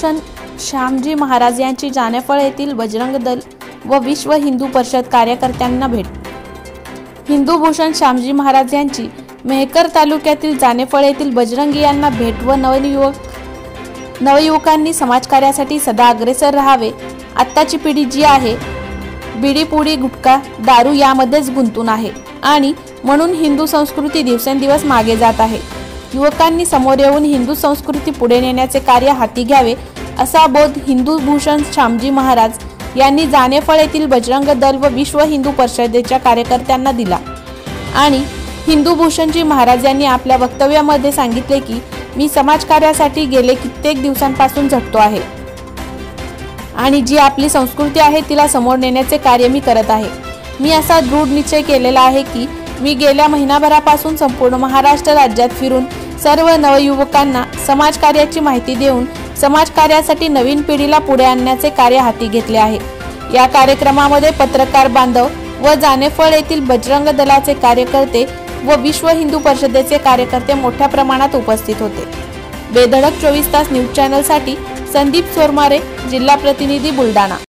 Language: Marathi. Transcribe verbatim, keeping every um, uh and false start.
हिंदूभूषण श्यामजी महाराज यांची जानेफळ येथील बजरंग दल व विश्व हिंदू परिषद कार्यकर्त्यांना भेट। हिंदूभूषण श्यामजी महाराज यांची मेहकर तालुक्यातील जानेफळ येथील बजरंगी यांना भेट व नवयुवक नवयुवकांनी समाजकार्यासाठी सदा अग्रेसर राहावे। आत्ताची पिढी जी आहे बिडी पुडी गुटखा दारू यामध्येच गुंतून आहे आणि म्हणून हिंदू संस्कृती दिवसेंदिवस मागे जात आहे। युवकांनी समोर येऊन हिंदू संस्कृती पुढे नेण्याचे कार्य हाती घ्यावे असा बोध हिंदूभूषण श्यामजी महाराज यांनी जानेफळ येथील बजरंग दल व विश्व हिंदू परिषदेच्या कार्यकर्त्यांना दिला। आणि हिंदूभूषणजी महाराज यांनी आपल्या वक्तव्यामध्ये सांगितले की मी समाजकार्यासाठी गेले कित्येक दिवसांपासून झटतो आहे आणि जी आपली संस्कृती आहे तिला समोर नेण्याचे कार्य मी करत आहे। मी असा दृढ निश्चय केलेला आहे की मी गेल्या महिनाभरापासून संपूर्ण महाराष्ट्र राज्यात फिरून सर्व नवयुवकांना समाजकार्याची माहिती देऊन समाजकार्यासाठी नवीन पिढीला पुढे आणण्याचे कार्य हाती घेतले आहे। या कार्यक्रमामध्ये पत्रकार बांधव व जानेफळ येथील बजरंग दलाचे कार्यकर्ते व विश्व हिंदू परिषदेचे कार्यकर्ते मोठ्या प्रमाणात उपस्थित होते। बेधडक चोवीस तास न्यूज चॅनलसाठी संदीप सोरमारे, जिल्हा प्रतिनिधी बुलढाणा।